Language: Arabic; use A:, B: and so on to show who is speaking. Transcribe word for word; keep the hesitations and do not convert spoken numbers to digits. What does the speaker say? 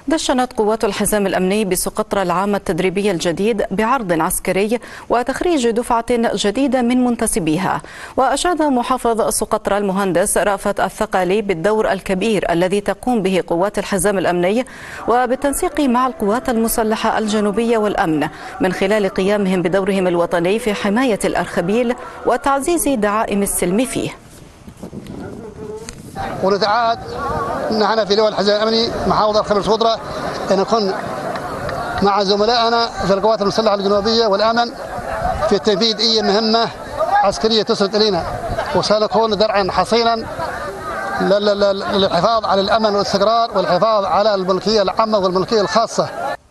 A: دشنت قوات الحزام الأمني بسقطرى العام التدريبي الجديد بعرض عسكري وتخريج دفعة جديدة من منتسبيها. وأشاد محافظ سقطرى المهندس رأفت الثقلي بالدور الكبير الذي تقوم به قوات الحزام الأمني وبالتنسيق مع القوات المسلحة الجنوبية والأمن من خلال قيامهم بدورهم الوطني في حماية الأرخبيل وتعزيز دعائم السلم فيه.
B: ونتعهد نحن في لواء الحزام الأمني محافظة الخبر سقطرى أن نكون مع زملائنا في القوات المسلحة الجنوبية والأمن في تنفيذ أي مهمة عسكرية تصل إلينا، وسنكون درعا حصينا للحفاظ على الأمن والاستقرار والحفاظ على الملكية العامة والملكية الخاصة.